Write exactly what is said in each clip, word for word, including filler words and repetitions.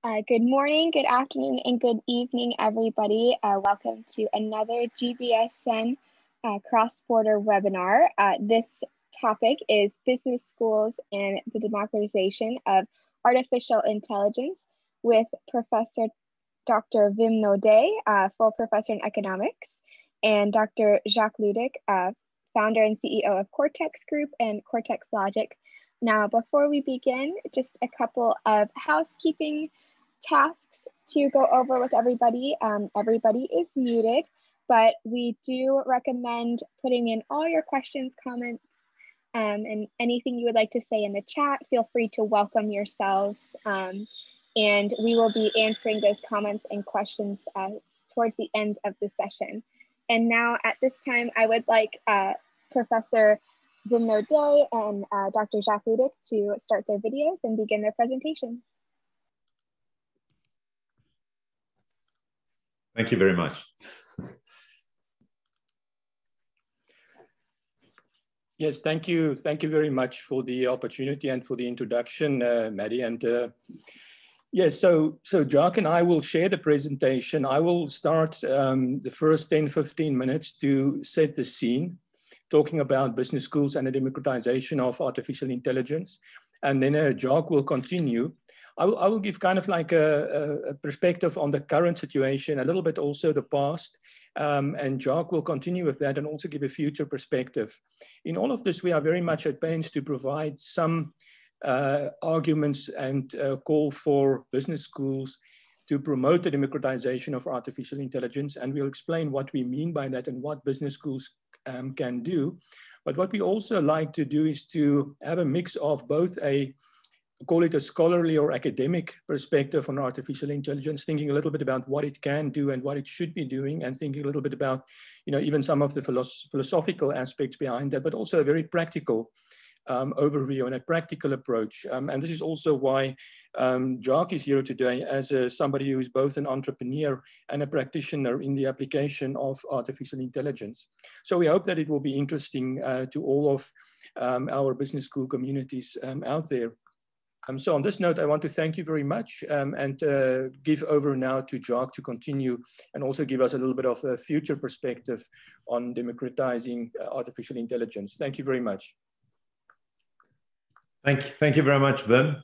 Uh, good morning, good afternoon, and good evening, everybody. Uh, welcome to another G B S SEN uh, cross-border webinar. Uh, this topic is business schools and the democratization of artificial intelligence with Professor Doctor Wim Naudet, uh, full professor in economics, and Doctor Jacques Ludic, uh, founder and C E O of Cortex Group and Cortex Logic. Now, before we begin, just a couple of housekeeping tasks to go over with everybody. Um, everybody is muted, but we do recommend putting in all your questions, comments, um, and anything you would like to say in the chat. Feel free to welcome yourselves. Um, and we will be answering those comments and questions uh, towards the end of the session. And now at this time, I would like uh, Professor Wim Naudet and uh, Doctor Jacques Ludic to start their videos and begin their presentations. Thank you very much. Yes, thank you. Thank you very much for the opportunity and for the introduction, uh, Maddie. And uh, yes, so, so Jacques and I will share the presentation. I will start um, the first ten, fifteen minutes to set the scene, talking about business schools and the democratization of artificial intelligence. And then uh, Jacques will continue. I will, I will give kind of like a, a perspective on the current situation, a little bit also the past, um, and Jacques will continue with that and also give a future perspective. In all of this, we are very much at pains to provide some uh, arguments and uh, call for business schools to promote the democratization of artificial intelligence, and we'll explain what we mean by that and what business schools um, can do. But what we also like to do is to have a mix of both a call it a scholarly or academic perspective on artificial intelligence, thinking a little bit about what it can do and what it should be doing, and thinking a little bit about, you know, even some of the philosoph philosophical aspects behind that, but also a very practical um, overview and a practical approach. Um, and this is also why um, Jacques is here today as a, somebody who is both an entrepreneur and a practitioner in the application of artificial intelligence. So we hope that it will be interesting uh, to all of um, our business school communities um, out there. Um, so on this note, I want to thank you very much um, and uh, give over now to Jacques to continue and also give us a little bit of a future perspective on democratizing uh, artificial intelligence. Thank you very much. Thank you, thank you very much, Wim.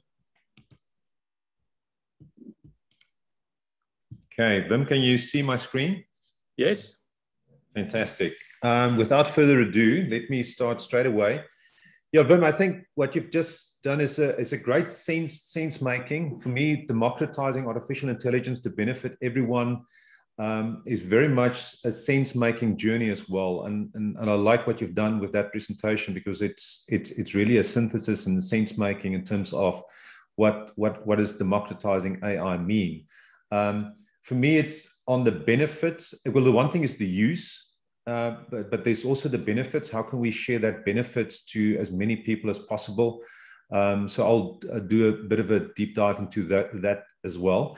Okay, Wim, can you see my screen? Yes. Fantastic. Um, without further ado, let me start straight away. Yeah, Wim, I think what you've just done is a, is a great sense, sense making. For me, democratizing artificial intelligence to benefit everyone um, is very much a sense making journey as well. And, and, and I like what you've done with that presentation, because it's, it's, it's really a synthesis and sense making in terms of what, what, what does democratizing A I mean. Um, for me, it's on the benefits. Well, the one thing is the use. Uh, but, but there's also the benefits. How can we share that benefits to as many people as possible? Um, so I'll uh, do a bit of a deep dive into that, that as well.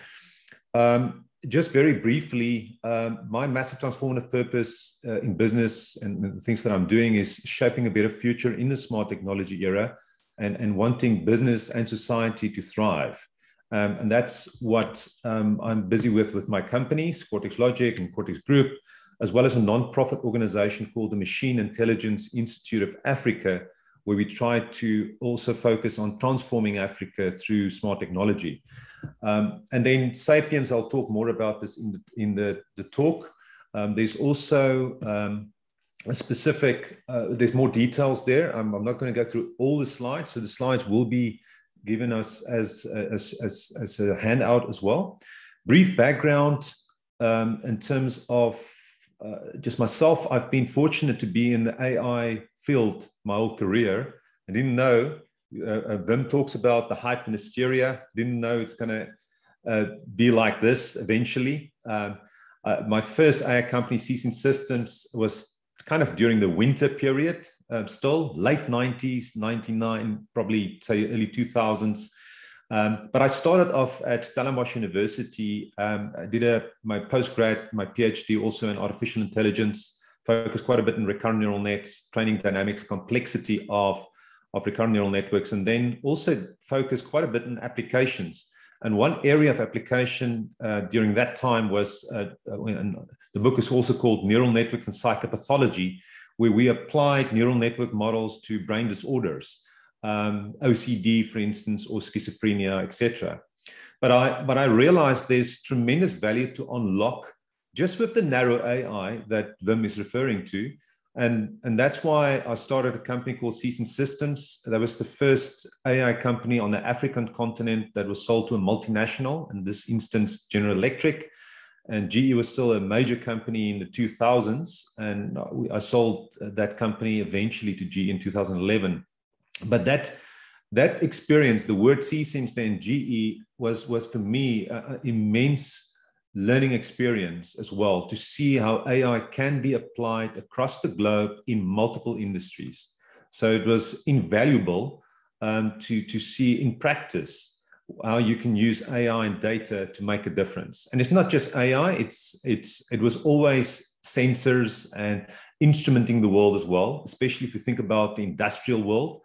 Um, just very briefly, um, my massive transformative purpose uh, in business and the things that I'm doing is shaping a better future in the smart technology era and, and wanting business and society to thrive. Um, and that's what um, I'm busy with with my companies, Cortex Logic and Cortex Group, as well as a non-profit organization called the Machine Intelligence Institute of Africa, where we try to also focus on transforming Africa through smart technology. Um, and then Sapiens, I'll talk more about this in the, in the, the talk. Um, there's also um, a specific, uh, there's more details there. I'm, I'm not going to go through all the slides, so the slides will be given us as, as, as, as a handout as well. Brief background um, in terms of Uh, just myself. I've been fortunate to be in the A I field my whole career. I didn't know, uh, Wim talks about the hype and hysteria, didn't know it's going to uh, be like this eventually. Um, uh, my first A I company, Season Systems, was kind of during the winter period, uh, still late nineties, ninety-nine, probably say early two thousands. Um, but I started off at Stellenbosch University. Um, I did a, my postgrad, my PhD also in artificial intelligence, focused quite a bit in recurrent neural nets, training dynamics, complexity of, of recurrent neural networks, and then also focused quite a bit in applications. And one area of application uh, during that time was, uh, when, the book is also called Neural Networks and Psychopathology, where we applied neural network models to brain disorders, um, O C D, for instance, or schizophrenia, et cetera. But I, but I realized there's tremendous value to unlock just with the narrow A I that Wim is referring to. And, and that's why I started a company called Season Systems. That was the first A I company on the African continent that was sold to a multinational, in this instance, General Electric. And G E was still a major company in the two thousands. And I sold that company eventually to G E in two thousand eleven. But that, that experience, the word C-Sense then G E, was, was for me an immense learning experience as well, to see how A I can be applied across the globe in multiple industries. So it was invaluable um, to, to see in practice how you can use A I and data to make a difference. And it's not just A I, it's, it's, it was always sensors and instrumenting the world as well, especially if you think about the industrial world.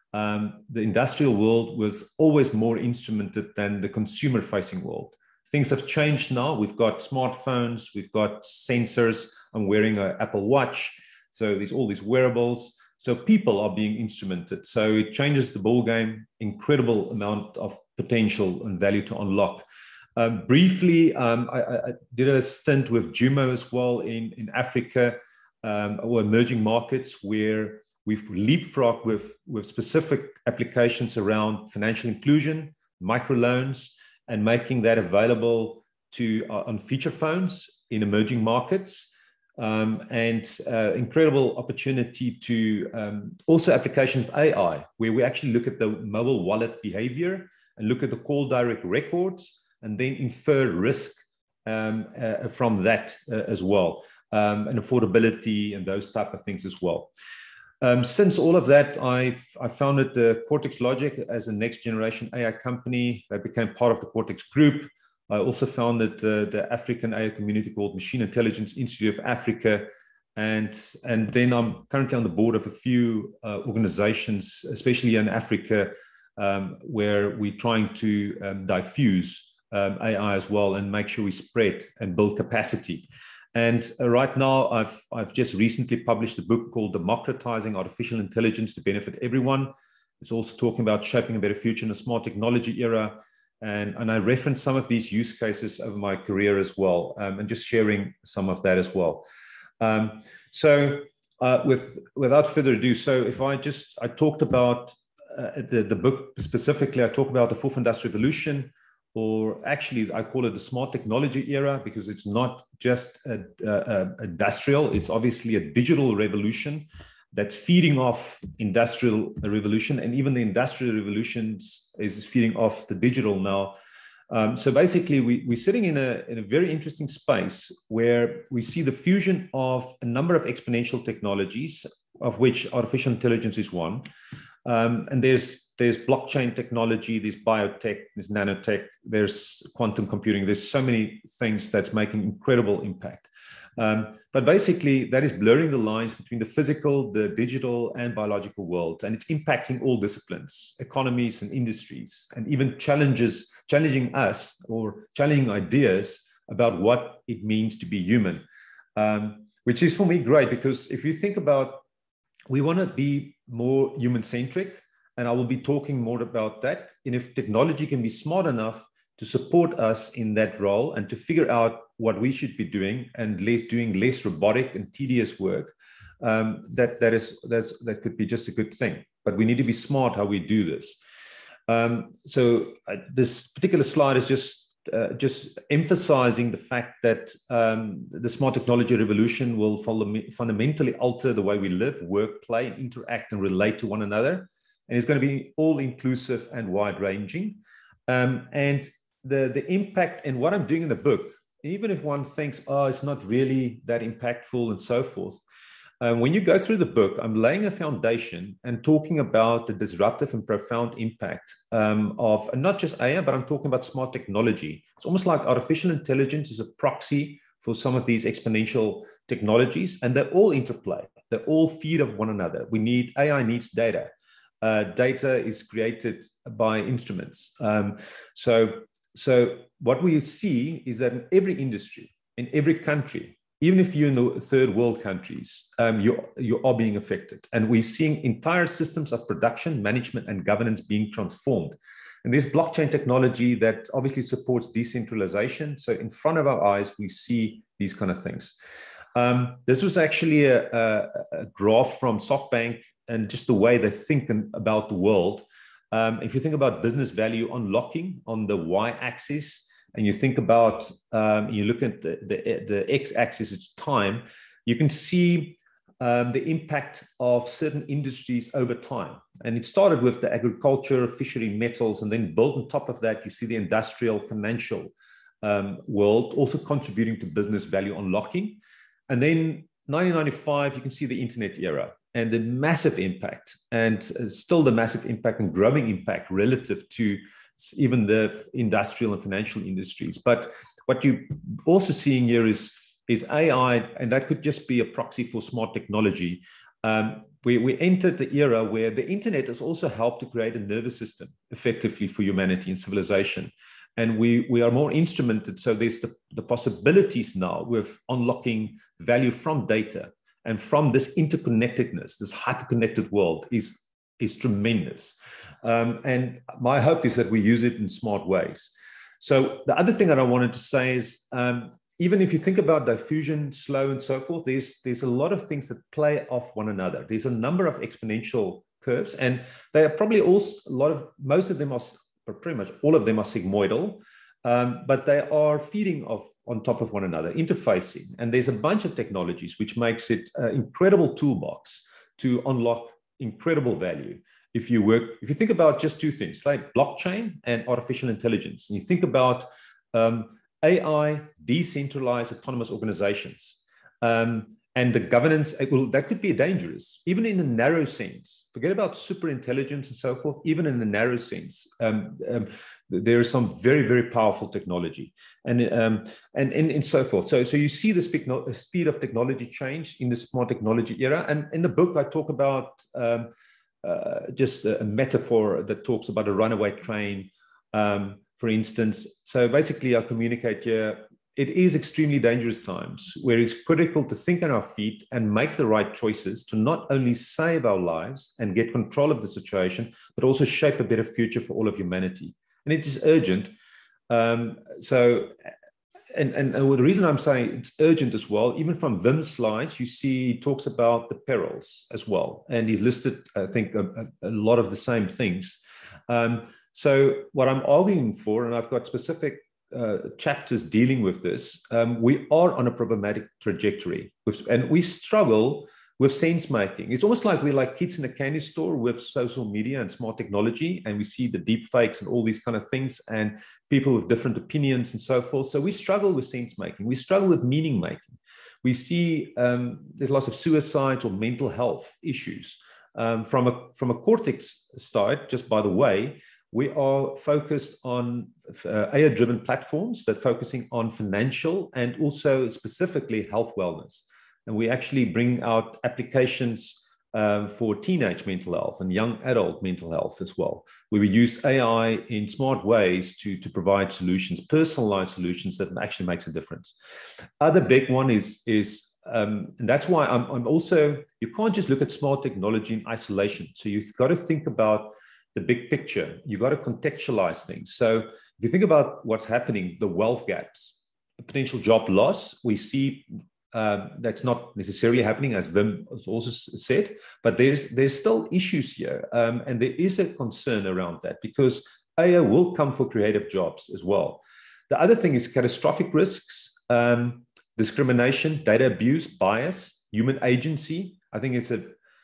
Um, the industrial world was always more instrumented than the consumer-facing world. Things have changed now. We've got smartphones, we've got sensors. I'm wearing an Apple Watch. So there's all these wearables. So people are being instrumented. So it changes the ball game, incredible amount of potential and value to unlock. Um, briefly, um, I, I did a stint with Jumo as well in, in Africa, um, or emerging markets, where we've leapfrogged with, with specific applications around financial inclusion, microloans, and making that available to uh, on feature phones in emerging markets, um, and uh, incredible opportunity to um, also applications of A I, where we actually look at the mobile wallet behavior and look at the call direct records and then infer risk um, uh, from that uh, as well, um, and affordability and those type of things as well. Um, since all of that, I've, I founded the Cortex Logic as a next generation A I company that became part of the Cortex Group. I also founded uh, the African A I community called Machine Intelligence Institute of Africa. And, and then I'm currently on the board of a few uh, organizations, especially in Africa, um, where we're trying to um, diffuse um, A I as well and make sure we spread and build capacity. And uh, right now, I've, I've just recently published a book called Democratizing Artificial Intelligence to Benefit Everyone. It's also talking about shaping a better future in a smart technology era. And, and I reference some of these use cases over my career as well, um, and just sharing some of that as well. Um, so uh, with, without further ado, so if I just, I talked about uh, the, the book specifically, I talk about the fourth industrial revolution, or actually I call it the smart technology era, because it's not just a, a, a industrial, it's obviously a digital revolution that's feeding off industrial revolution, and even the industrial revolutions is feeding off the digital now. Um, so basically we, we're sitting in a, in a very interesting space where we see the fusion of a number of exponential technologies, of which artificial intelligence is one. Um, and there's, there's blockchain technology, there's biotech, there's nanotech, there's quantum computing. There's so many things that's making incredible impact. Um, but basically, that is blurring the lines between the physical, the digital, and biological worlds. And it's impacting all disciplines, economies, and industries, and even challenges, challenging us or challenging ideas about what it means to be human, um, which is for me great, because if you think about, we want to be more human-centric, and I will be talking more about that. And if technology can be smart enough to support us in that role and to figure out what we should be doing and less, doing less robotic and tedious work, um, that, that, is, that's, that could be just a good thing. But we need to be smart how we do this. Um, so uh, this particular slide is just Uh, just emphasizing the fact that um, the smart technology revolution will fundamentally alter the way we live, work, play, and interact and relate to one another. And it's going to be all inclusive and wide ranging. Um, and the, the impact and what I'm doing in the book, even if one thinks, oh, it's not really that impactful and so forth. Um, when you go through the book, I'm laying a foundation and talking about the disruptive and profound impact um, of not just A I, but I'm talking about smart technology. It's almost like artificial intelligence is a proxy for some of these exponential technologies, and they all interplay. They all feed off one another. We need, A I needs data. Uh, data is created by instruments. Um, so so what we see is that in every industry, in every country, even if you're in the third world countries, um, you, you are being affected. And we're seeing entire systems of production, management, and governance being transformed. And there's blockchain technology that obviously supports decentralization. So in front of our eyes, we see these kind of things. Um, this was actually a, a, a graph from SoftBank and just the way they think about the world. Um, if you think about business value unlocking on the y-axis, and you think about, um, you look at the, the, the x-axis, it's time, you can see um, the impact of certain industries over time. And it started with the agriculture, fishery, metals, and then built on top of that, you see the industrial, financial um, world also contributing to business value unlocking. And then nineteen ninety-five, you can see the internet era and the massive impact, and still the massive impact and growing impact relative to even the industrial and financial industries. But what you're also seeing here is, is A I, and that could just be a proxy for smart technology. Um, we, we entered the era where the internet has also helped to create a nervous system effectively for humanity and civilization. And we, we are more instrumented. So there's the, the possibilities now with unlocking value from data and from this interconnectedness, this hyperconnected world is, is tremendous. Um, and my hope is that we use it in smart ways. So the other thing that I wanted to say is, um, even if you think about diffusion, slow, and so forth, there's, there's a lot of things that play off one another. There's a number of exponential curves, and they are probably also, a lot of, most of them are, pretty much all of them are sigmoidal, um, but they are feeding off on top of one another, interfacing. And there's a bunch of technologies which makes it an incredible toolbox to unlock incredible value. If you work, if you think about just two things, like blockchain and artificial intelligence, and you think about um, A I, decentralized autonomous organizations, um, and the governance, it will, that could be dangerous, even in a narrow sense. Forget about super intelligence and so forth, even in a narrow sense. Um, um, there is some very, very powerful technology and, um, and, and, and so forth. So, so you see the speed, speed of technology change in the smart technology era. And in the book, I talk about um, uh, just a metaphor that talks about a runaway train, um, for instance. So basically, I communicate here, it is extremely dangerous times where it's critical to think on our feet and make the right choices to not only save our lives and get control of the situation, but also shape a better future for all of humanity. And it is urgent. Um, so, and, and, and the reason I'm saying it's urgent as well, even from Wim's slides, you see he talks about the perils as well. And he listed, I think, a, a lot of the same things. Um, so what I'm arguing for, and I've got specific Uh, chapters dealing with this, um, we are on a problematic trajectory, with, and we struggle with sense making. It's almost like we're like kids in a candy store with social media and smart technology, and we see the deep fakes and all these kind of things, and people with different opinions and so forth. So we struggle with sense making. We struggle with meaning making. We see um, there's lots of suicides or mental health issues. Um, from a from a cortex side, just by the way, we are focused on uh, A I-driven platforms that are focusing on financial and also specifically health wellness. And we actually bring out applications um, for teenage mental health and young adult mental health as well, where we use A I in smart ways to, to provide solutions, personalized solutions that actually makes a difference. Other big one is, is um, and that's why I'm, I'm also, you can't just look at smart technology in isolation. So you've got to think about the big picture. You got to contextualize things. So if you think about what's happening, the wealth gaps, the potential job loss, we see uh, that's not necessarily happening, as Wim has also said, but there's there's still issues here. Um, and there is a concern around that because A I will come for creative jobs as well. The other thing is catastrophic risks, um, discrimination, data abuse, bias, human agency. I think it's a,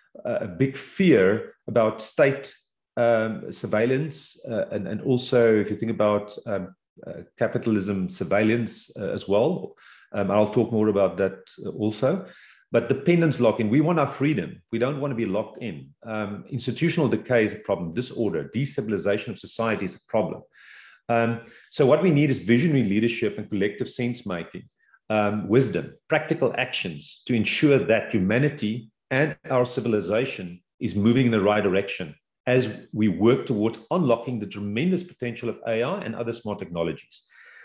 a big fear about state Um, surveillance, uh, and, and also if you think about um, uh, capitalism surveillance uh, as well. Um, I'll talk more about that also. But dependence lock-in, we want our freedom. We don't want to be locked in. Um, institutional decay is a problem. Disorder, destabilization of society is a problem. Um, so what we need is visionary leadership and collective sense-making, um, wisdom, practical actions to ensure that humanity and our civilization is moving in the right direction as we work towards unlocking the tremendous potential of A I and other smart technologies.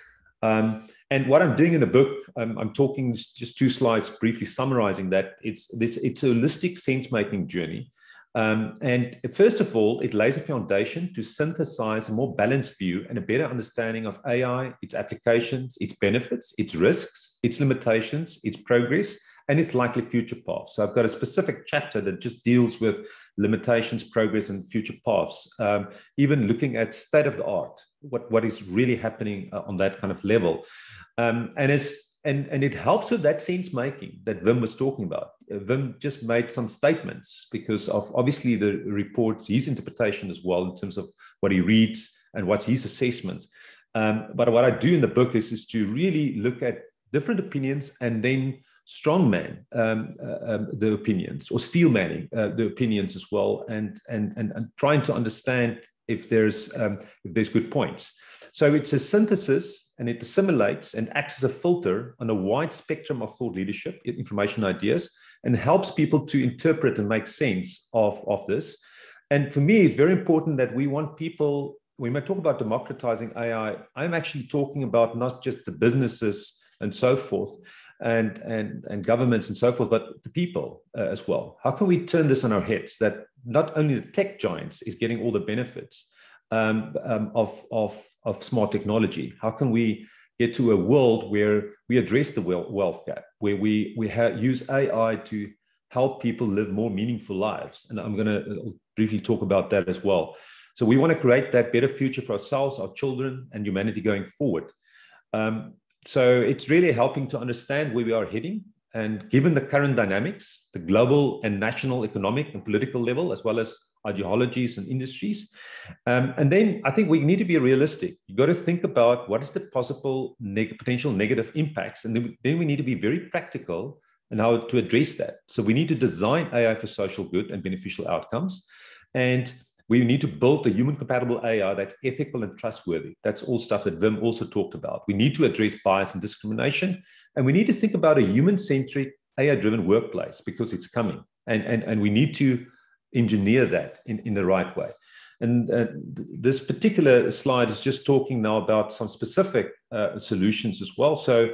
Um, and what I'm doing in the book, um, I'm talking just two slides briefly summarizing that. It's this, it's a holistic sense-making journey. Um, and first of all, it lays a foundation to synthesize a more balanced view and a better understanding of A I, its applications, its benefits, its risks, its limitations, its progress, and its likely future paths. So I've got a specific chapter that just deals with limitations, progress, and future paths, um, even looking at state of the art, what, what is really happening uh, on that kind of level. Um, and, as, and, and it helps with that sense making that Wim was talking about. Uh, Wim just made some statements because of obviously the report, his interpretation as well in terms of what he reads and what's his assessment. Um, but what I do in the book is, is to really look at different opinions and then strongman um, uh, um, the opinions, or steel manning uh, the opinions as well, and, and, and, and trying to understand if there's, um, if there's good points. So it's a synthesis, and it assimilates and acts as a filter on a wide spectrum of thought leadership, information, ideas, and helps people to interpret and make sense of, of this. And for me, it's very important that we want people, when we talk about democratizing A I, I'm actually talking about not just the businesses and so forth, and, and, and governments and so forth, but the people uh, as well. How can we turn this on our heads that not only the tech giants is getting all the benefits um, um, of, of, of smart technology? How can we get to a world where we address the wealth gap, where we, we use A I to help people live more meaningful lives? And I'm going to briefly talk about that as well. So we want to create that better future for ourselves, our children, and humanity going forward. Um, So it's really helping to understand where we are heading. And given the current dynamics, the global and national economic and political level, as well as ideologies and industries. Um, and then I think we need to be realistic. You've got to think about what is the possible neg- potential negative impacts. And then, then we need to be very practical in how to address that. So we need to design A I for social good and beneficial outcomes. And we need to build a human-compatible A I that's ethical and trustworthy. That's all stuff that Wim also talked about. We need to address bias and discrimination, and we need to think about a human-centric, A I-driven workplace because it's coming, and, and, and we need to engineer that in, in the right way. And uh, this particular slide is just talking now about some specific uh, solutions as well. So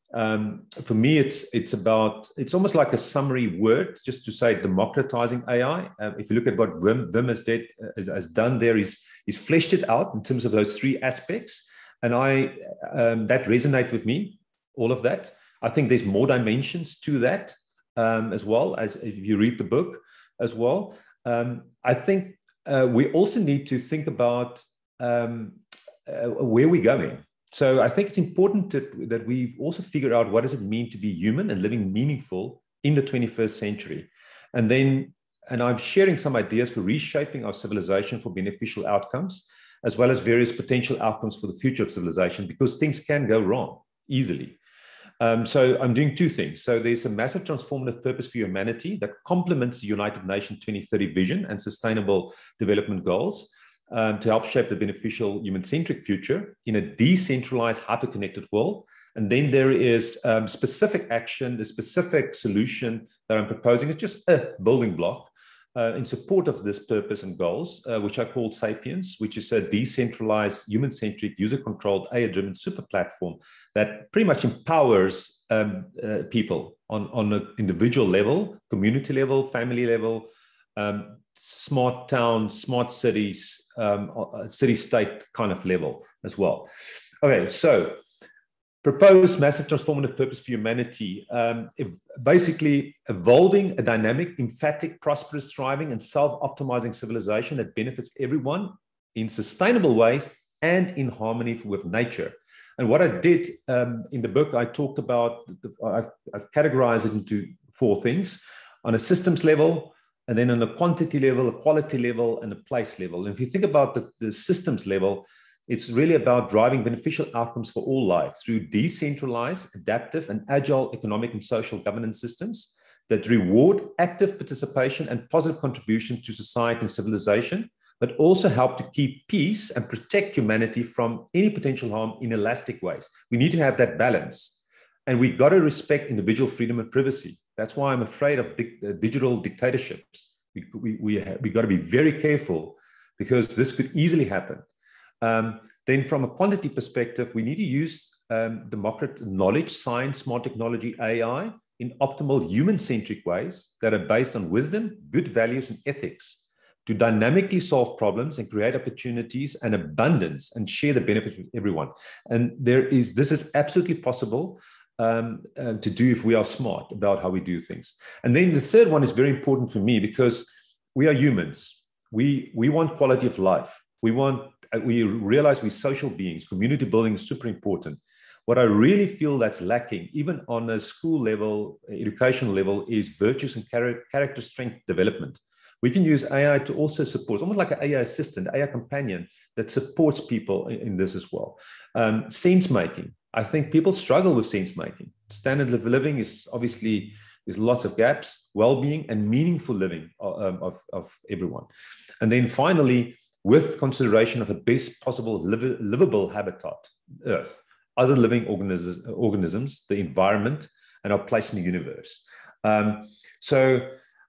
Um, for me, it's it's about, it's almost like a summary word, just to say democratizing A I. Uh, if you look at what Wim, Wim has, did, uh, has, has done there, he's, he's fleshed it out in terms of those three aspects. And I um, that resonates with me, all of that. I think there's more dimensions to that um, as well, as if you read the book as well. Um, I think uh, we also need to think about um, uh, where we're going. So I think it's important to, that we also figure out what does it mean to be human and living meaningful in the twenty-first century. And then, and I'm sharing some ideas for reshaping our civilization for beneficial outcomes, as well as various potential outcomes for the future of civilization, because things can go wrong easily. Um, so I'm doing two things. So there's a massive transformative purpose for humanity that complements the United Nations twenty thirty vision and sustainable development goals. Um, to help shape the beneficial human-centric future in a decentralized, hyper-connected world. And then there is um, specific action, the specific solution that I'm proposing. It's just a building block uh, in support of this purpose and goals, uh, which I call Sapiens, which is a decentralized, human-centric, user-controlled, A I-driven super platform that pretty much empowers um, uh, people on, on an individual level, community level, family level, um, smart towns, smart cities, um, city-state kind of level as well. Okay, so proposed massive transformative purpose for humanity, um, if basically evolving a dynamic, emphatic, prosperous, thriving, and self-optimizing civilization that benefits everyone in sustainable ways and in harmony with nature. And what I did um, in the book, I talked about, I've, I've categorized it into four things: on a systems level, and then on a quantity level, a quality level, and a place level. And if you think about the, the systems level, it's really about driving beneficial outcomes for all lives through decentralized, adaptive, and agile economic and social governance systems that reward active participation and positive contribution to society and civilization, but also help to keep peace and protect humanity from any potential harm in elastic ways. We need to have that balance. And we've got to respect individual freedom and privacy. That's why I'm afraid of di- uh, digital dictatorships. We, we, we, have, we got to be very careful because this could easily happen. Um, then from a quantity perspective, we need to use um, democratic knowledge, science, smart technology, A I in optimal human-centric ways that are based on wisdom, good values, and ethics to dynamically solve problems and create opportunities and abundance and share the benefits with everyone. And there is, this is absolutely possible um, uh, to do if we are smart about how we do things. And then the third one is very important for me because we are humans. We, we want quality of life. We want, we realize we're social beings. Community building is super important. What I really feel that's lacking, even on a school level, education level, is virtues and char character strength development. We can use A I to also support, almost like an A I assistant, A I companion that supports people in, in this as well. Um, sense making. I think people struggle with sense making. Standard of living is obviously, there's lots of gaps, well-being and meaningful living of, of, of everyone. And then finally, with consideration of the best possible liv livable habitat, Earth, other living organisms, organisms, the environment, and our place in the universe. Um, so,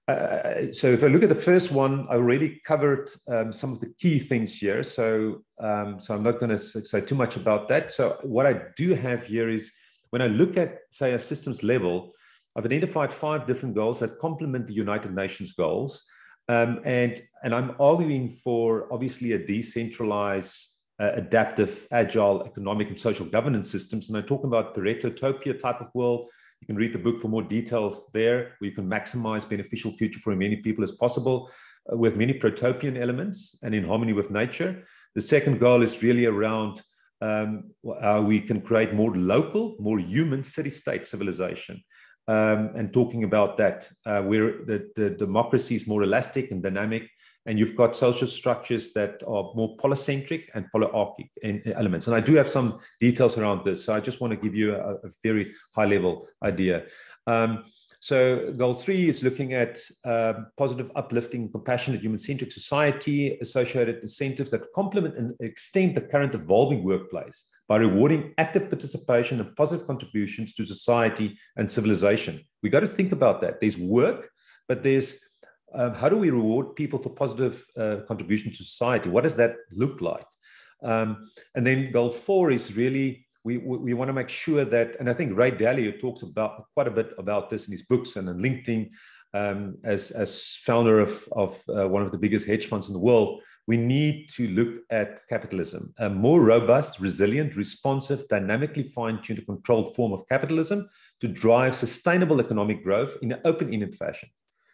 uh, so if I look at the first one, I already covered um, some of the key things here. So, um, so I'm not going to say too much about that. So what I do have here is when I look at, say, a systems level, I've identified five different goals that complement the United Nations goals. Um, and, and I'm arguing for, obviously, a decentralized, uh, adaptive, agile, economic and social governance systems. And I'm talking about Pareto-topia type of world. You can read the book for more details there, where you can maximize beneficial future for as many people as possible, uh, with many protopian elements and in harmony with nature. The second goal is really around um, how we can create more local, more human city-state civilization. Um, and talking about that, uh, where the, the democracy is more elastic and dynamic, and you've got social structures that are more polycentric and polyarchic in, in elements. And I do have some details around this, so I just want to give you a, a very high-level idea. Um, so goal three is looking at uh, positive, uplifting, compassionate, human-centric society, associated incentives that complement and extend the current evolving workplace by rewarding active participation and positive contributions to society and civilization. We got to think about that. There's work, but there's um, how do we reward people for positive uh, contribution to society? What does that look like? Um, and then goal four is really, we, we, we want to make sure that, and I think Ray Dalio talks about quite a bit about this in his books and in LinkedIn, um, as, as founder of, of uh, one of the biggest hedge funds in the world. We need to look at capitalism, a more robust, resilient, responsive, dynamically fine-tuned, controlled form of capitalism to drive sustainable economic growth in an open-ended fashion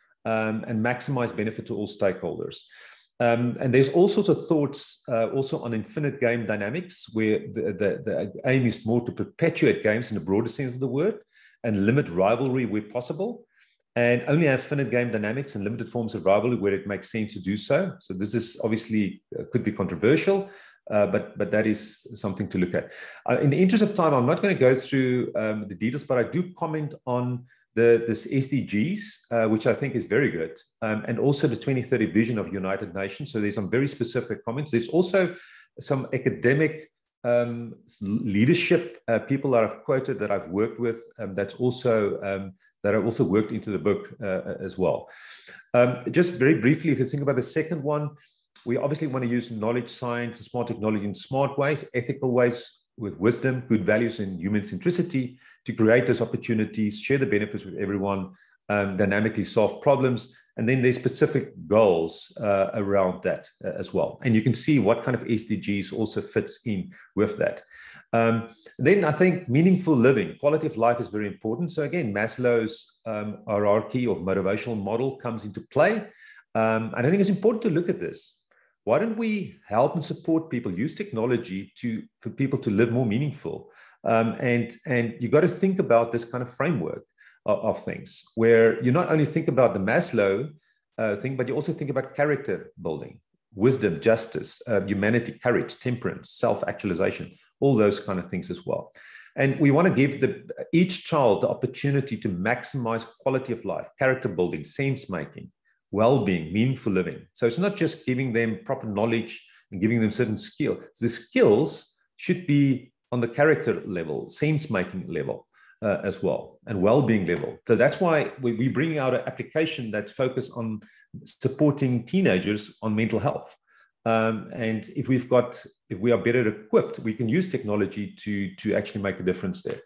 um, and maximize benefit to all stakeholders. Um, and there's all sorts of thoughts uh, also on infinite game dynamics, where the, the, the aim is more to perpetuate games in the broader sense of the word and limit rivalry where possible, and only have finite game dynamics and limited forms of rivalry where it makes sense to do so. So this is obviously uh, could be controversial, uh, but, but that is something to look at. Uh, in the interest of time, I'm not going to go through um, the details, but I do comment on the this S D Gs, uh, which I think is very good, um, and also the twenty thirty vision of United Nations. So there's some very specific comments. There's also some academic um, leadership uh, people that I've quoted that I've worked with, um, that's also um, that I also worked into the book uh, as well. Um, just very briefly, if you think about the second one, we obviously want to use knowledge, science, and smart technology in smart ways, ethical ways, with wisdom, good values, and human centricity to create those opportunities, share the benefits with everyone, um, dynamically solve problems. And then there's specific goals uh, around that uh, as well. And you can see what kind of S D Gs also fits in with that. Um, then I think meaningful living, quality of life is very important. So again, Maslow's um, hierarchy of motivational model comes into play. Um, and I think it's important to look at this. Why don't we help and support people, use technology to, for people to live more meaningful? Um, and, and you got to think about this kind of framework of, of things, where you not only think about the Maslow uh, thing, but you also think about character building, wisdom, justice, uh, humanity, courage, temperance, self-actualization, all those kind of things as well. And we want to give the, each child the opportunity to maximize quality of life, character building, sense-making, well-being, meaningful living. So it's not just giving them proper knowledge and giving them certain skills. The skills should be on the character level, sense-making level uh, as well, and well-being level. So that's why we, we bring out an application that's focused on supporting teenagers on mental health. Um, and if we've got, if we are better equipped, we can use technology to, to actually make a difference there.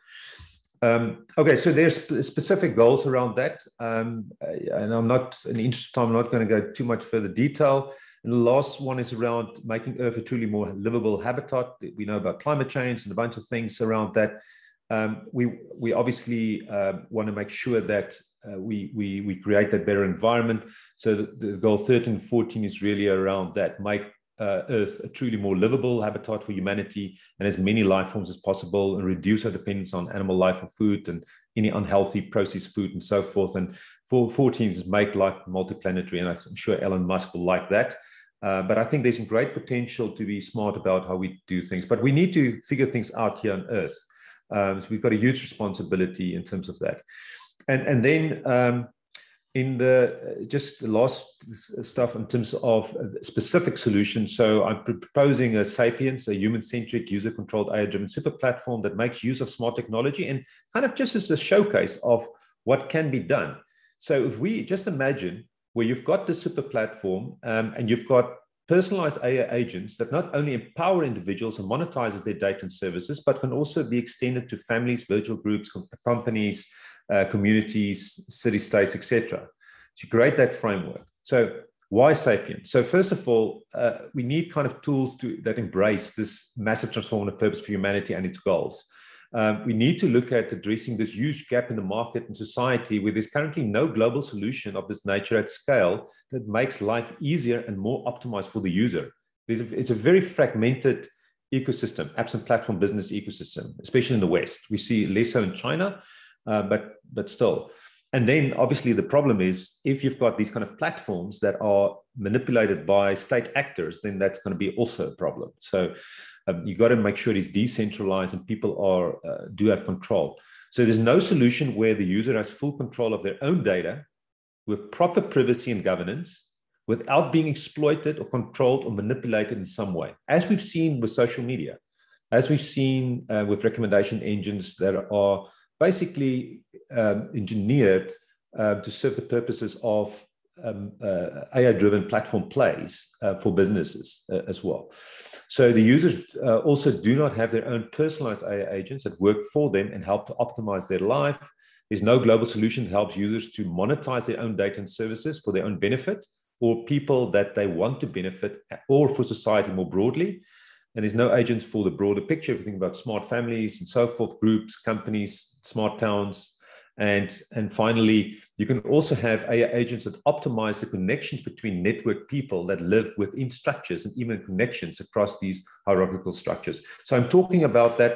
Um, okay, so there's sp specific goals around that. Um, and I'm not, in the interest of time, I'm not going to go too much further detail. And the last one is around making Earth a truly more livable habitat. We know about climate change and a bunch of things around that. Um, we, we obviously uh, want to make sure that uh, we, we, we create that better environment. So the, the goal thirteen and fourteen is really around that, make uh, Earth a truly more livable habitat for humanity and as many life forms as possible, and reduce our dependence on animal life for food and any unhealthy processed food and so forth. And for fourteen is make life multiplanetary, and I'm sure Elon Musk will like that. Uh, but I think there's some great potential to be smart about how we do things. But we need to figure things out here on Earth. Um, so we've got a huge responsibility in terms of that. And, and then um, in the just the last stuff in terms of specific solutions. So I'm proposing a Sapiens, a human-centric, user-controlled, A I-driven super platform that makes use of smart technology and kind of just as a showcase of what can be done. So if we just imagine where you've got the super platform um, and you've got personalized A I agents that not only empower individuals and monetizes their data and services, but can also be extended to families, virtual groups, companies, uh, communities, city-states, et cetera. To create that framework. So why Sapiens? So first of all, uh, we need kind of tools to, that embrace this massive transformative purpose for humanity and its goals. Um, we need to look at addressing this huge gap in the market and society where there's currently no global solution of this nature at scale that makes life easier and more optimized for the user. There's a, it's a very fragmented ecosystem, apps and platform business ecosystem, especially in the West. We see less so in China, uh, but, but still. And then obviously the problem is if you've got these kind of platforms that are manipulated by state actors, then that's going to be also a problem. So um, you got to make sure it's decentralized and people are uh, do have control. So there's no solution where the user has full control of their own data with proper privacy and governance without being exploited or controlled or manipulated in some way, as we've seen with social media, as we've seen uh, with recommendation engines that are basically um, engineered uh, to serve the purposes of um, uh, A I-driven platform plays uh, for businesses uh, as well. So the users uh, also do not have their own personalized A I agents that work for them and help to optimize their life. There's no global solution that helps users to monetize their own data and services for their own benefit or people that they want to benefit or for society more broadly. And there's no agents for the broader picture, everything about smart families and so forth, groups, companies, smart towns. And, and finally, you can also have A I agents that optimize the connections between network people that live within structures and even connections across these hierarchical structures. So I'm talking about that.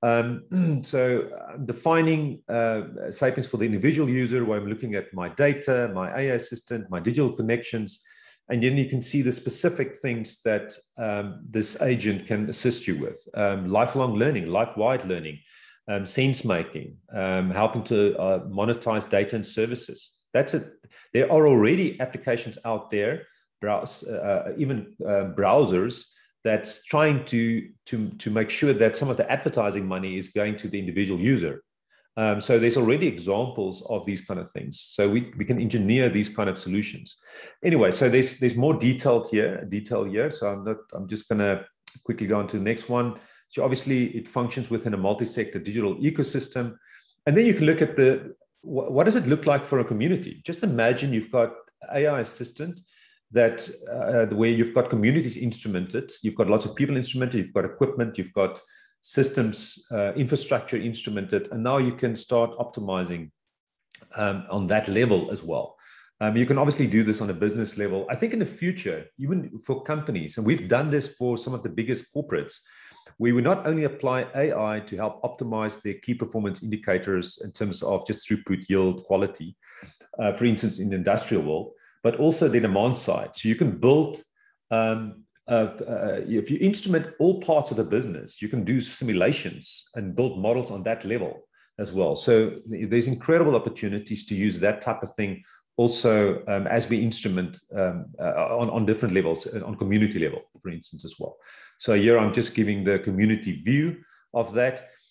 Um, so I'm defining uh, Sapiens for the individual user, where I'm looking at my data, my A I assistant, my digital connections. And then you can see the specific things that um, this agent can assist you with. Um, lifelong learning, life-wide learning, um, sense making, um, helping to uh, monetize data and services. That's it. There are already applications out there, browse, uh, even uh, browsers, that's trying to, to, to make sure that some of the advertising money is going to the individual user. Um, so there's already examples of these kind of things. So we, we can engineer these kind of solutions. Anyway, so there's there's more detailed here, detail here. So I'm not, I'm just gonna quickly go on to the next one. So obviously it functions within a multi-sector digital ecosystem. And then you can look at the, what, what does it look like for a community? Just imagine you've got A I assistant that uh, where you've got communities instrumented, you've got lots of people instrumented, you've got equipment, you've got systems, uh, infrastructure instrumented, and now you can start optimizing um, on that level as well. Um, you can obviously do this on a business level. I think in the future, even for companies, and we've done this for some of the biggest corporates, we would not only apply A I to help optimize their key performance indicators in terms of just throughput, yield, quality, uh, for instance, in the industrial world, but also the demand side. So you can build um, Uh, uh, if you instrument all parts of the business, you can do simulations and build models on that level as well. So there's incredible opportunities to use that type of thing also um, as we instrument um, uh, on, on different levels, on community level, for instance, as well. So here I'm just giving the community view of that.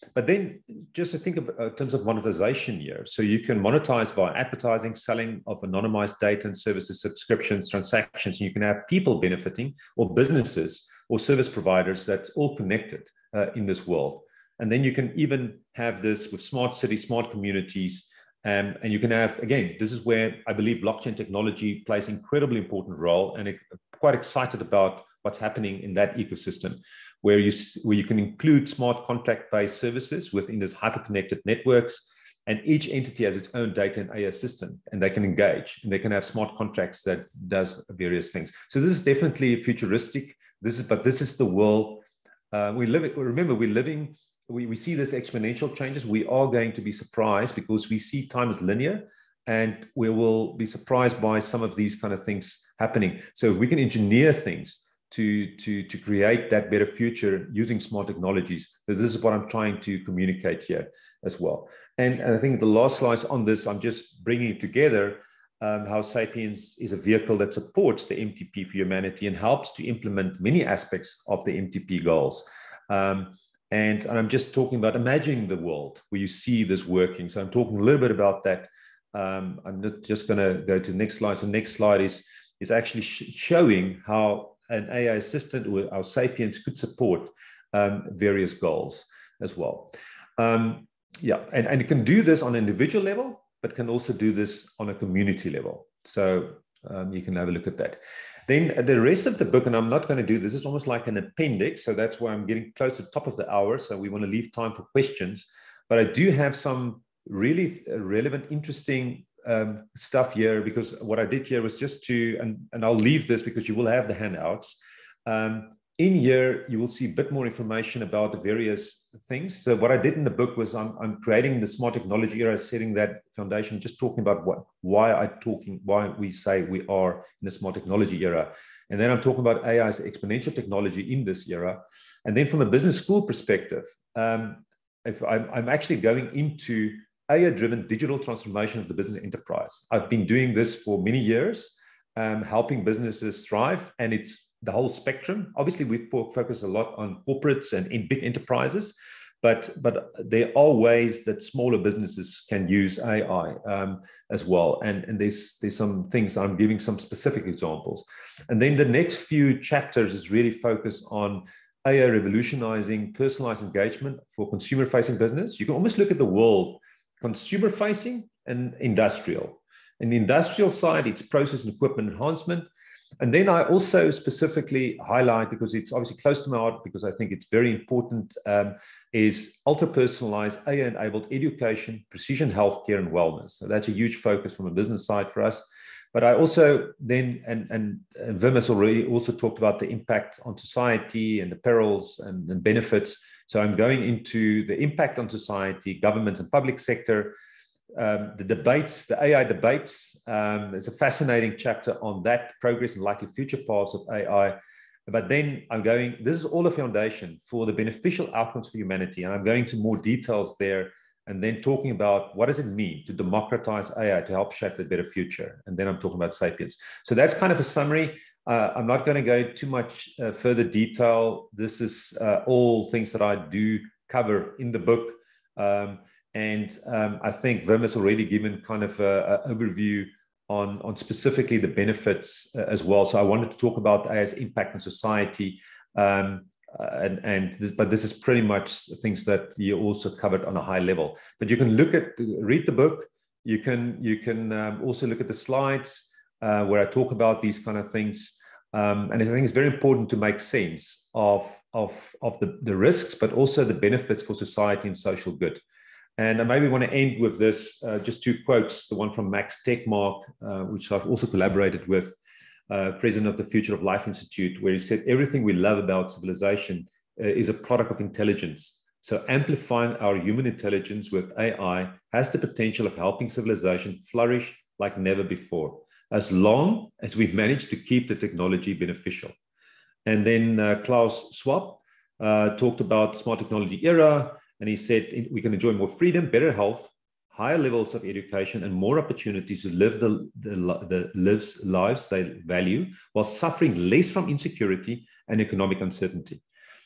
but then just to think of, uh, in terms of monetization here. So you can monetize via advertising, selling of anonymized data and services, subscriptions, transactions. And you can have people benefiting, or businesses or service providers that's all connected uh, in this world. And then you can even have this with smart cities, smart communities. Um, and you can have, again, this is where I believe blockchain technology plays an incredibly important role, and I'm quite excited about what's happening in that ecosystem, where you, where you can include smart contract-based services within this hyper-connected networks, and each entity has its own data and A I system, and they can engage, and they can have smart contracts that does various things. So this is definitely futuristic. This is, but this is the world uh, we live. Remember, we're living. We, we see this exponential changes. We are going to be surprised because we see time as linear, and we will be surprised by some of these kind of things happening. So if we can engineer things to, to, to create that better future using smart technologies, this is what I'm trying to communicate here as well. And I think the last slides on this, I'm just bringing it together, um, how Sapiens is a vehicle that supports the M T P for humanity and helps to implement many aspects of the M T P goals. Um, And I'm just talking about imagining the world where you see this working. So I'm talking a little bit about that. Um, I'm just going to go to the next slide. So the next slide is, is actually sh showing how an A I assistant or our Sapiens could support um, various goals as well. Um, yeah, and, and it can do this on an individual level, but can also do this on a community level. So um, you can have a look at that. Then the rest of the book, and I'm not going to do this, is almost like an appendix. So that's why I'm getting close to the top of the hour. So we want to leave time for questions. But I do have some really relevant, interesting um, stuff here, because what I did here was just to, and, and I'll leave this because you will have the handouts. Um, in here, you will see a bit more information about the various things. So what I did in the book was I'm, I'm creating the smart technology era, setting that foundation, just talking about what, why I talking, why we say we are in the smart technology era. And then I'm talking about A I as exponential technology in this era. And then from a business school perspective, um, if I'm, I'm actually going into A I-driven digital transformation of the business enterprise. I've been doing this for many years, um, helping businesses thrive, and it's the whole spectrum. Obviously, we focus a lot on corporates and in big enterprises, but, but there are ways that smaller businesses can use A I um, as well. And, and there's, there's some things, I'm giving some specific examples. And then the next few chapters is really focused on A I revolutionizing personalized engagement for consumer-facing business. You can almost look at the world consumer-facing and industrial. In the industrial side, it's process and equipment enhancement. And then I also specifically highlight, because it's obviously close to my heart, because I think it's very important, um, is ultra-personalized A I-enabled education, precision healthcare, and wellness. So that's a huge focus from a business side for us. But I also then, and, and, and Wim has already also talked about the impact on society and the perils and, and benefits. So I'm going into the impact on society, governments and public sector, um, the debates, the A I debates. Um, there's a fascinating chapter on that, progress and likely future paths of A I. But then I'm going, this is all a foundation for the beneficial outcomes for humanity. And I'm going to more details there, and then talking about what does it mean to democratize A I to help shape a better future. And then I'm talking about Sapiens. So that's kind of a summary. Uh, I'm not going to go too much uh, further detail. This is uh, all things that I do cover in the book. Um, and um, I think Wim has already given kind of an overview on, on specifically the benefits uh, as well. So I wanted to talk about A I's impact on society. Um, Uh, and and this, but this is pretty much things that you also covered on a high level. But you can look at, read the book. You can you can um, also look at the slides uh, where I talk about these kind of things. Um, and I think it's very important to make sense of of of the the risks, but also the benefits for society and social good. And I maybe want to end with this, uh, just two quotes. The one from Max Tegmark, uh, which I've also collaborated with. Uh, president of the Future of Life Institute, where he said, everything we love about civilization uh, is a product of intelligence. So amplifying our human intelligence with A I has the potential of helping civilization flourish like never before, as long as we manage to keep the technology beneficial. And then uh, Klaus Schwab uh, talked about smart technology era, and he said we can enjoy more freedom, better health, higher levels of education, and more opportunities to live the, the, the lives, lives they value, while suffering less from insecurity and economic uncertainty.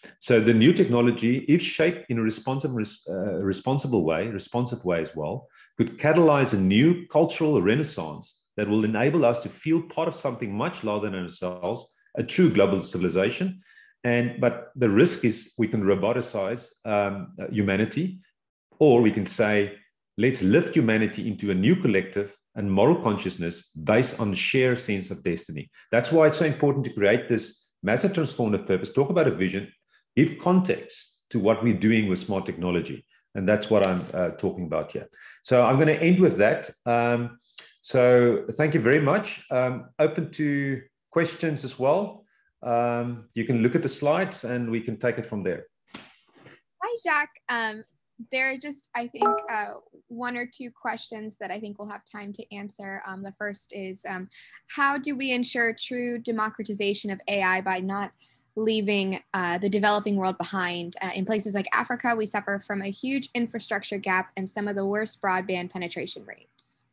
So the new technology, if shaped in a responsible, uh, responsible way, responsive way as well, could catalyze a new cultural renaissance that will enable us to feel part of something much larger than ourselves, a true global civilization. And but the risk is we can roboticize um, humanity, or we can say, let's lift humanity into a new collective and moral consciousness based on a shared sense of destiny. That's why it's so important to create this massive transformative purpose, talk about a vision, give context to what we're doing with smart technology. And that's what I'm uh, talking about here. So I'm going to end with that. Um, so thank you very much. Um, open to questions as well. Um, you can look at the slides and we can take it from there. Hi, Jacques. Um, there are just, I think, uh, one or two questions that I think we'll have time to answer. Um, the first is, um, how do we ensure true democratization of A I by not leaving uh, the developing world behind? Uh, in places like Africa, we suffer from a huge infrastructure gap and some of the worst broadband penetration rates.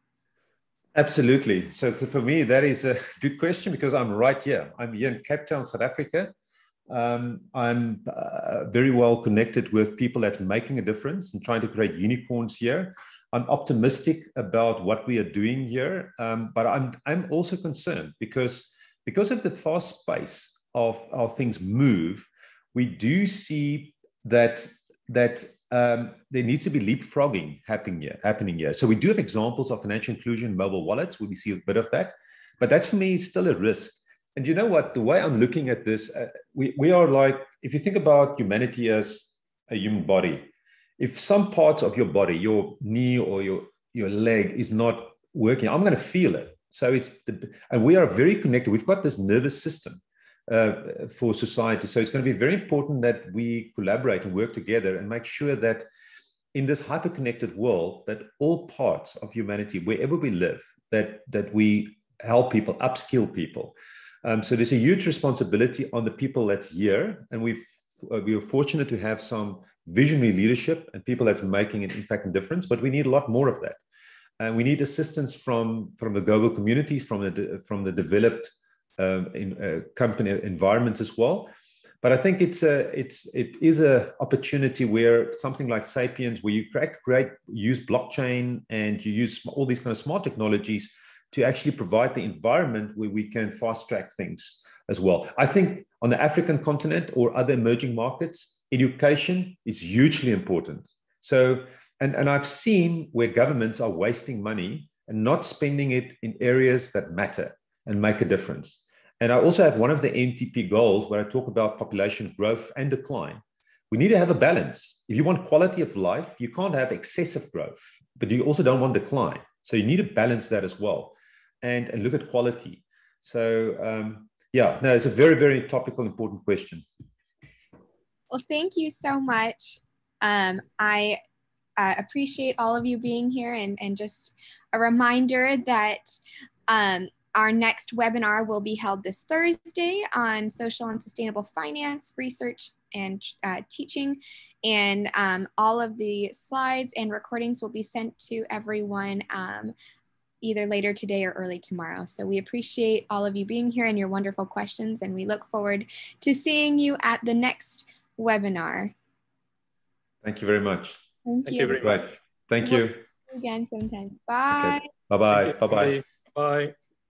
Absolutely. So for me, that is a good question because I'm right here. I'm here in Cape Town, South Africa. Um, I'm uh, very well connected with people that are making a difference and trying to create unicorns here. I'm optimistic about what we are doing here, um, but I'm, I'm also concerned because, because of the fast pace of how things move, we do see that, that um, there needs to be leapfrogging happening here, happening here. So we do have examples of financial inclusion, mobile wallets, where we see a bit of that, but that's for me still a risk. And you know what, the way I'm looking at this, uh, we, we are like, if you think about humanity as a human body, if some parts of your body, your knee or your, your leg is not working, I'm going to feel it. So it's, the, and we are very connected. We've got this nervous system uh, for society. So it's going to be very important that we collaborate and work together and make sure that in this hyper-connected world, that all parts of humanity, wherever we live, that, that we help people, upskill people. Um, so there's a huge responsibility on the people that's here, and we've uh, we are fortunate to have some visionary leadership and people that's making an impact and difference. But we need a lot more of that, and we need assistance from from the global communities, from the from the developed um, in uh, company environments as well. But I think it's a it's it is a opportunity where something like Sapiens, where you create, create use blockchain and you use all these kind of smart technologies to actually provide the environment where we can fast track things as well. I think on the African continent or other emerging markets, education is hugely important. So, and, and I've seen where governments are wasting money and not spending it in areas that matter and make a difference. And I also have one of the N T P goals where I talk about population growth and decline. We need to have a balance. If you want quality of life, you can't have excessive growth, but you also don't want decline. So you need to balance that as well. And, and look at quality. So um, yeah, no, it's a very, very topical, important question. Well, thank you so much. Um, I uh, appreciate all of you being here, and, and just a reminder that um, our next webinar will be held this Thursday on social and sustainable finance, research and uh, teaching. And um, all of the slides and recordings will be sent to everyone um, either later today or early tomorrow. So we appreciate all of you being here and your wonderful questions, and we look forward to seeing you at the next webinar. Thank you very much. Thank, Thank you. you very Great. much. Thank we'll you. See you again sometime. Bye. Okay. Bye-bye. Bye-bye. Bye.